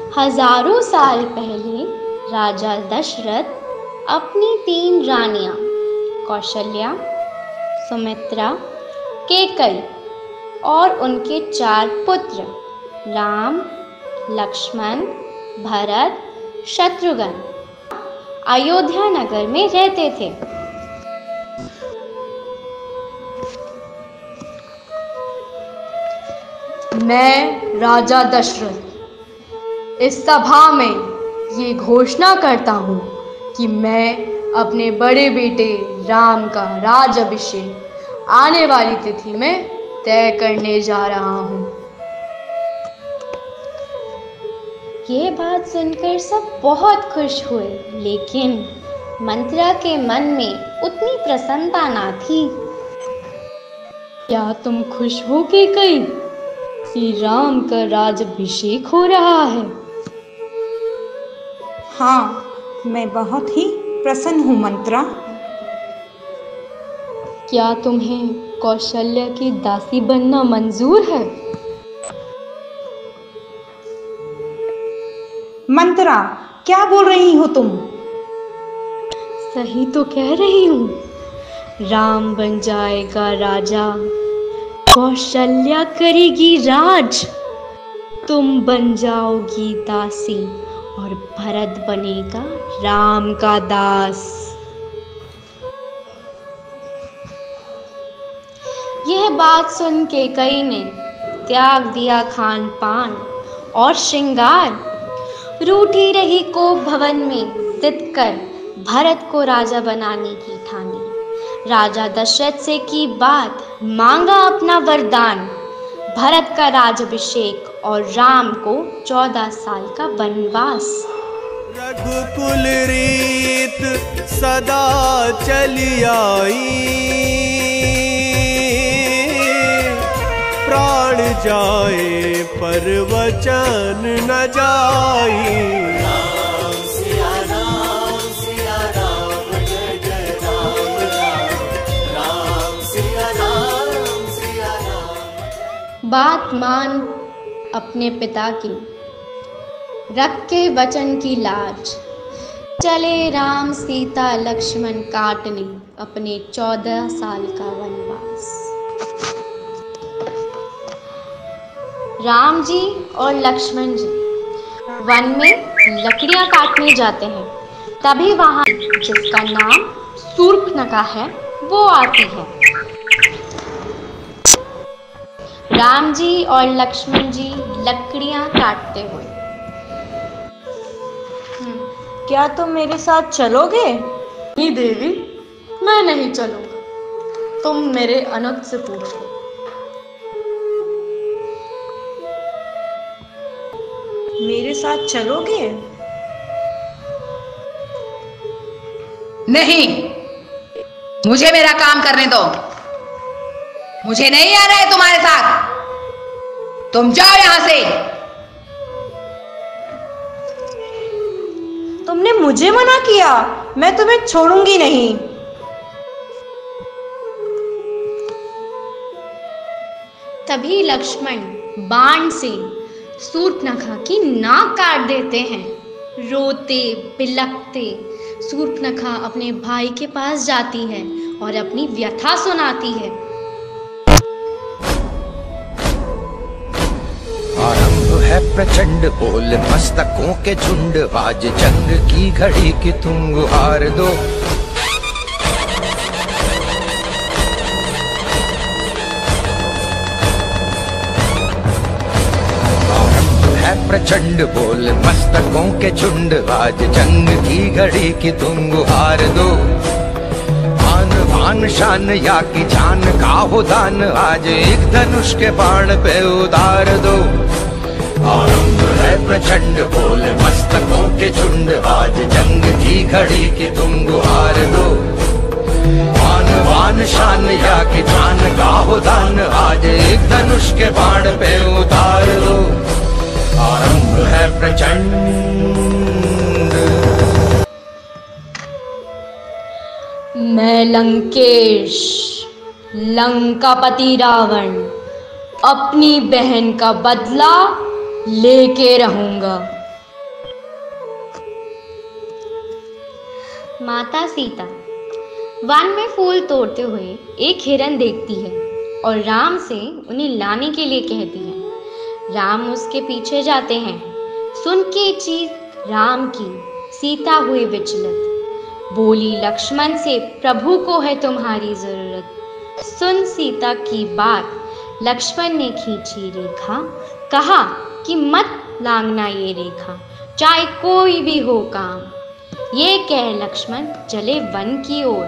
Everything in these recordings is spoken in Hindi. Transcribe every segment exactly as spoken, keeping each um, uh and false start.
हजारों साल पहले राजा दशरथ अपनी तीन रानियां कौशल्या, सुमित्रा, कैकेयी और उनके चार पुत्र राम, लक्ष्मण, भरत, शत्रुघ्न अयोध्या नगर में रहते थे। मैं राजा दशरथ इस सभा में ये घोषणा करता हूँ कि मैं अपने बड़े बेटे राम का राज अभिषेक आने वाली तिथि में तय करने जा रहा हूँ। ये बात सुनकर सब बहुत खुश हुए, लेकिन मंत्रा के मन में उतनी प्रसन्नता ना थी। क्या तुम खुश हो कैकेयी कि राम का राज्याभिषेक हो रहा है? हाँ, मैं बहुत ही प्रसन्न हूँ मंत्रा। क्या तुम्हें कौशल्या की दासी बनना मंजूर है? मंत्रा, क्या बोल रही हो तुम? सही तो कह रही हूँ। राम बन जाएगा राजा, कौशल्या करेगी राज, तुम बन जाओगी दासी और भरत बनेगा राम का दास। यह बात सुन के कैकेयी ने त्याग दिया खान पान और श्रृंगार। रूठी रही कोप भवन में स्थित कर भरत को राजा बनाने की ठानी। राजा दशरथ से की बात, मांगा अपना वरदान, भरत का राज्याभिषेक और राम को चौदह साल का वनवास। रघुकुल रीत सदा चली आई, प्राण जाए पर वचन न जाई। बात मान अपने पिता की, रख के वचन की लाज, चले राम सीता लक्ष्मण काटने अपने चौदह साल का वनवास। राम जी और लक्ष्मण जी वन में लकड़ियां काटने जाते हैं। तभी वहां जिसका नाम शूर्पणखा है वो आती है। राम जी और लक्ष्मण जी लकड़ियां काटते हुए, क्या तुम मेरे साथ चलोगे? नहीं देवी, मैं नहीं चलूंगा। तुम मेरे अनुज से पूछो। मेरे साथ चलोगे? नहीं, मुझे मेरा काम करने दो। मुझे नहीं आ रहा है तुम्हारे साथ। तुम जाओ यहां से। तुमने मुझे मना किया, मैं तुम्हें छोड़ूंगी नहीं। तभी लक्ष्मण बाण से शूर्पणखा की नाक काट देते हैं। रोते बिलखते शूर्पणखा अपने भाई के पास जाती है और अपनी व्यथा सुनाती है। आरंभ है प्रचंड बोल मस्तकों के झुंड, आज जंग की घड़ी की तुम गुहार दो। आरंभ है प्रचंड बोल मस्तकों के झुंड, आज जंग की घड़ी की तुम गुहार दो। आन बान शान या की जान का हो दान, आज एक धनुष के बाण पे उतार दो। आरंभ है प्रचंड बोल मस्तकों के झुंड, आज जंग की घड़ी की तुम गुहार दो। आन बान शान या की जान का हो दान, आज एक धनुष के बाण पे उतार दो। आरंभ है प्रचंड। मैं लंकेश, लंकापति रावण, अपनी बहन का बदला लेके रहूंगा। माता सीता वन में फूल तोड़ते हुए एक हिरन देखती है और राम से उन्हें लाने के लिए कहती है। राम उसके पीछे जाते हैं। सुन के चीख राम की, सीता हुई विचलित, बोली लक्ष्मण से, प्रभु को है तुम्हारी जरूरत। सुन सीता की बात, लक्ष्मण ने खींची रेखा, कहा कि मत लांघना ये रेखा, चाहे कोई भी हो काम। ये कह लक्ष्मण चले वन की ओर।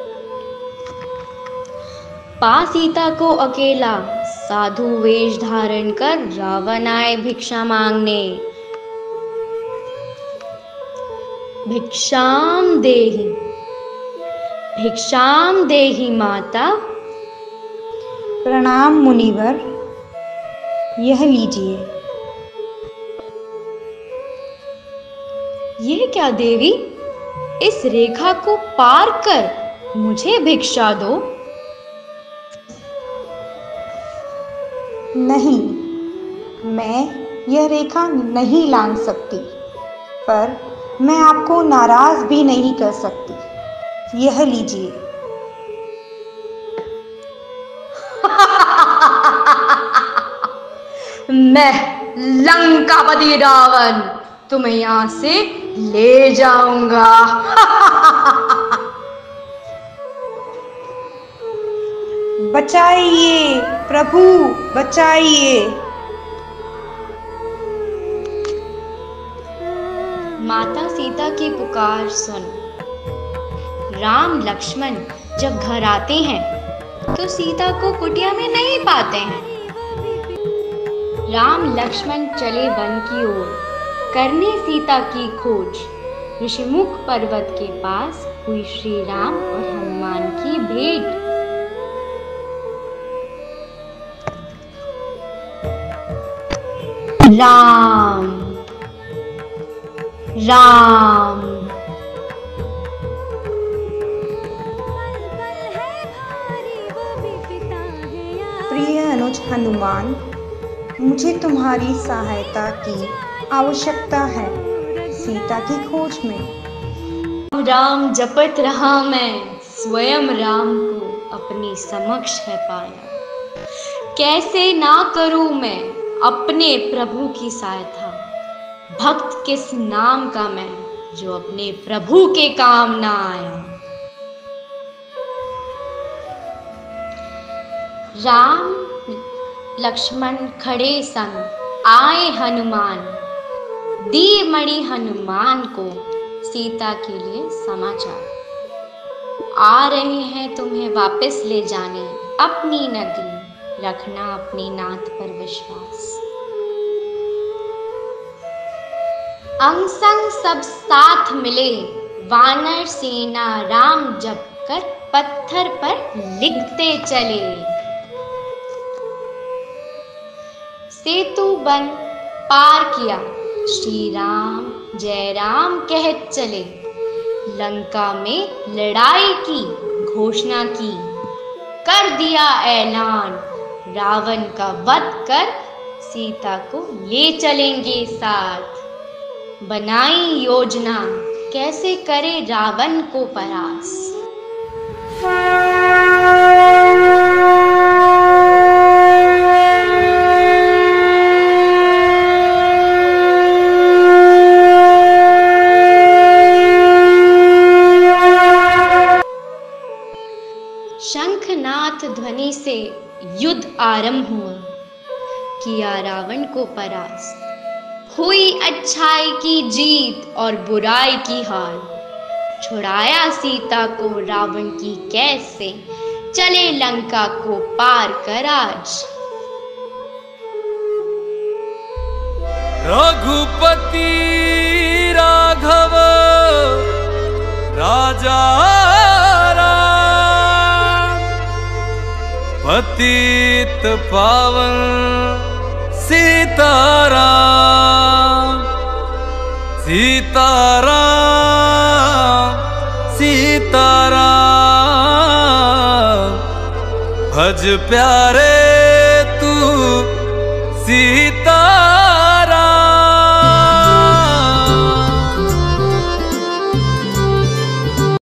पा सीता को अकेला, साधु वेश धारण कर रावण आए भिक्षा मांगने। भिक्षाम देहि, भिक्षाम देहि माता। प्रणाम मुनिवर, यह लीजिए। ये क्या देवी, इस रेखा को पार कर मुझे भिक्षा दो। नहीं, मैं यह रेखा नहीं लांघ सकती, पर मैं आपको नाराज भी नहीं कर सकती। यह लीजिए। मैं लंकापति रावण तुम्हें यहां से ले जाऊंगा। बचाइए प्रभु, बचाइए। माता सीता की पुकार सुन राम लक्ष्मण जब घर आते हैं तो सीता को कुटिया में नहीं पाते हैं। राम लक्ष्मण चले वन की ओर करने सीता की खोज। ऋषिमुख पर्वत के पास हुई श्री राम और हनुमान की भेंट। राम राम प्रिय अनुज हनुमान, मुझे तुम्हारी सहायता की आवश्यकता है सीता की खोज में। राम जपत रहा मैं, स्वयं राम को अपनी समक्ष है पाया। कैसे ना करूं मैं अपने प्रभु की सहायता। भक्त किस नाम का मैं जो अपने प्रभु के काम ना आया। राम लक्ष्मण खड़े संग आए हनुमान। दी मणि हनुमान को सीता के लिए समाचार। आ रहे हैं तुम्हें वापस ले जाने अपनी नगरी। रखना अपनी नाथ पर विश्वास। अंग संग सब साथ मिले, वानर सेना राम जप कर पत्थर पर लिखते चले। सेतु बन पार किया, श्री राम जय राम कहत चले। लंका में लड़ाई की घोषणा की, कर दिया ऐलान। रावण का वध कर सीता को ले चलेंगे साथ। बनाई योजना कैसे करे रावण को परास। शंखनाद ध्वनि से युद्ध आरंभ हुआ, किया रावण को परास। हुई अच्छाई की जीत और बुराई की हार। छुड़ाया सीता को रावण की कैद से, चले लंका को पार कर आज। रघुपति राघव राजा पतित पावन सीताराम। सीताराम सीताराम भज प्यारे